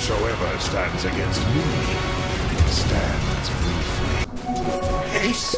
Whosoever stands against me stands briefly. Haste!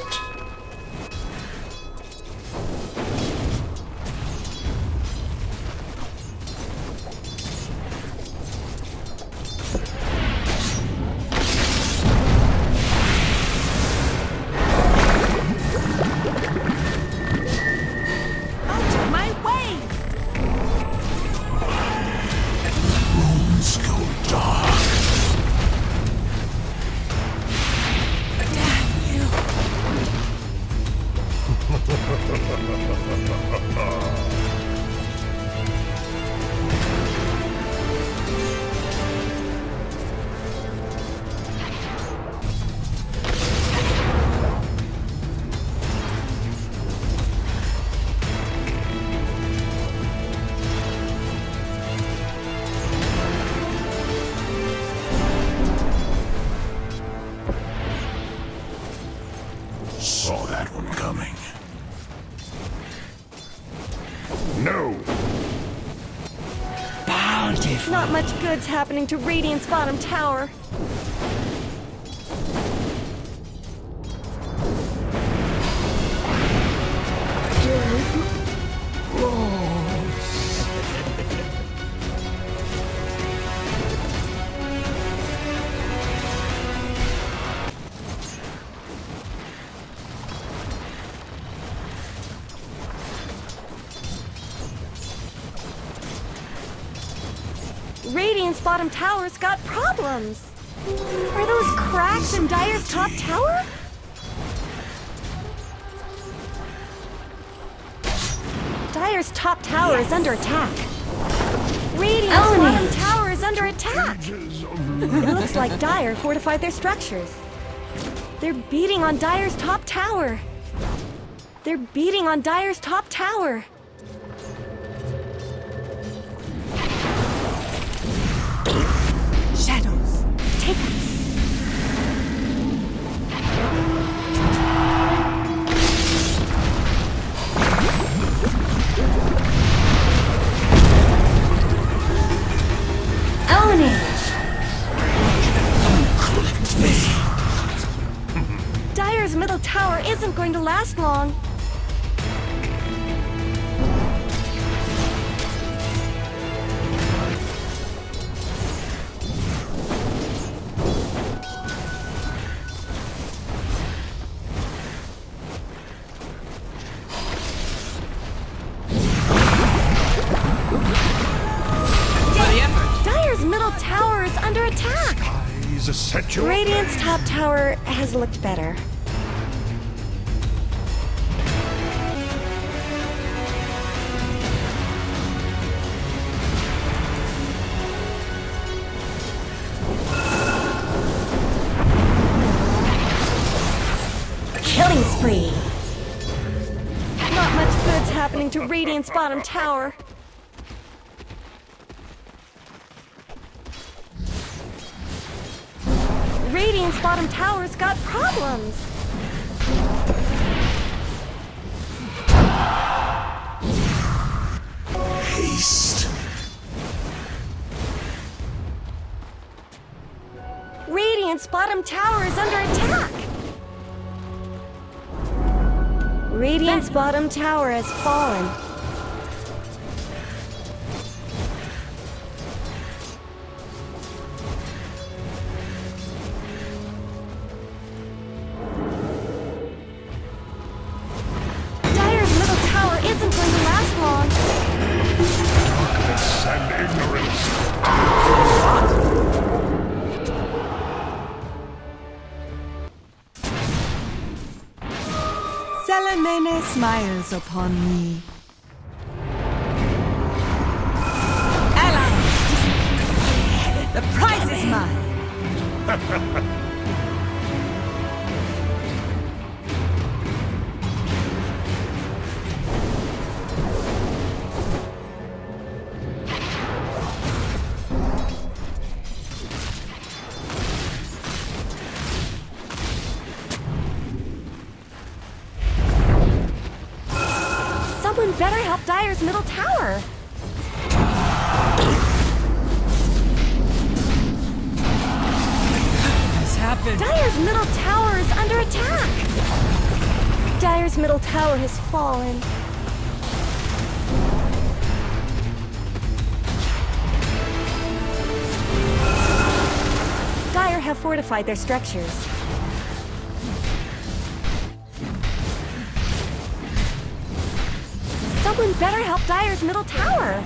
Saw that one coming. No! Bountiful. Not much good's happening to Radiant's bottom tower. Radiant's bottom tower's got problems. Are those cracks in Dire's top tower? Dire's top tower is under attack. Radiant's bottom tower is under attack. It looks like Dire fortified their structures. They're beating on Dire's top tower. They're beating on Dire's top tower. Shadows. Take us. Own it. Dire's middle tower isn't going to last long. Dire's middle tower is under attack. Set your Radiant's top tower has looked better. Killing spree. Not much good's happening to Radiant's bottom tower. Radiant's bottom tower's got problems. haste. Radiant's bottom tower is under attack. Radiant's bottom tower has fallen. Dire's middle tower isn't going to last long. Darkness and ignorance. Salamene smiles upon me. Allies disappear. The prize is mine. Someone better help Dire's middle tower. happened? Dire's middle tower is under attack! Dire's middle tower has fallen. Dire have fortified their structures. Someone better help Dire's middle tower!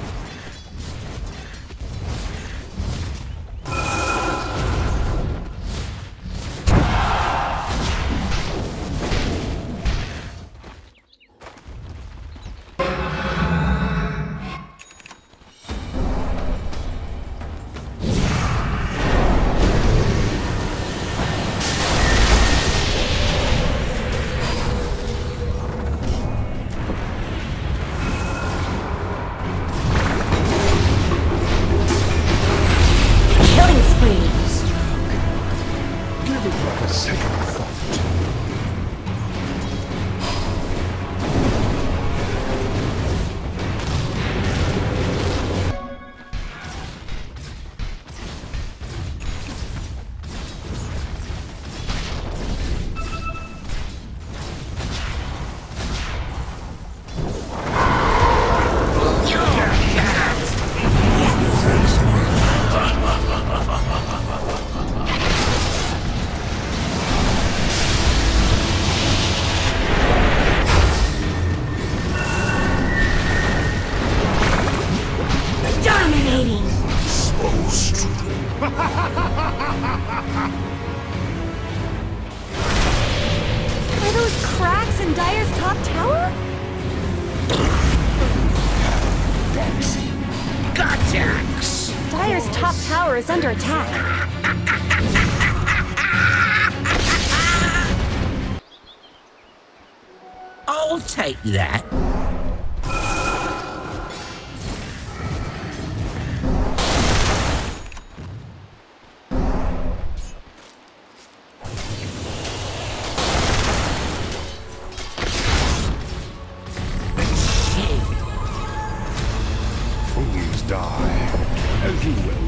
Are those cracks in Dire's top tower? Gotchax! Dire's top tower is under attack. I'll take that. Fools die, as you will.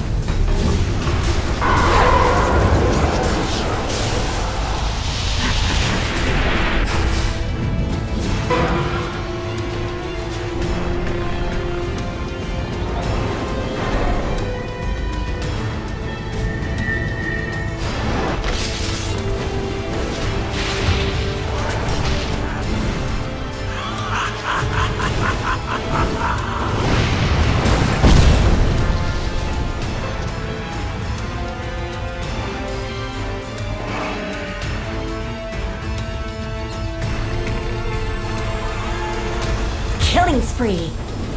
Killing spree.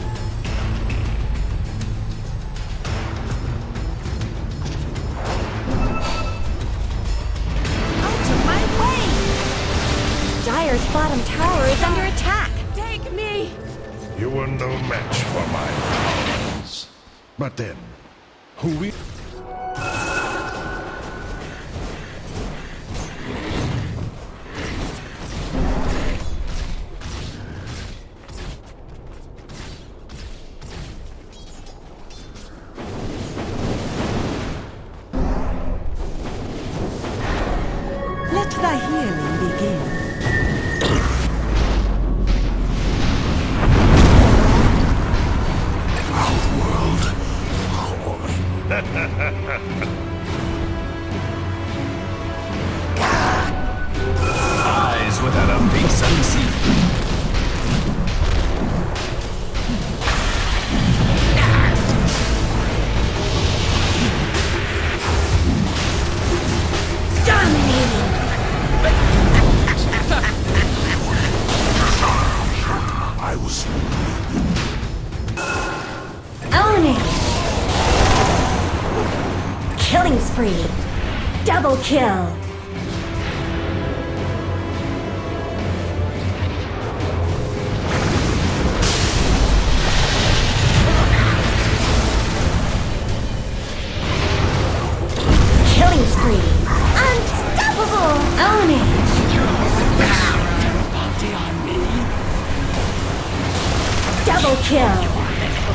Out of my way! Dire's bottom tower is under attack. Take me! You were no match for my powers. But then, who we... Let thy healing begin. Outworld Eyes without a face unseen. I was... Own it! Killing spree. Double kill. Killing spree. Unstoppable! Own it! Double kill!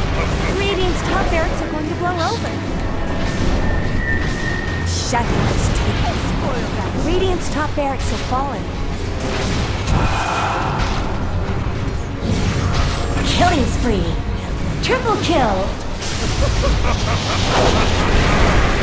Radiant's top barracks are going to blow over. Shadows Radiant's top barracks have fallen. Killing spree. Triple kill.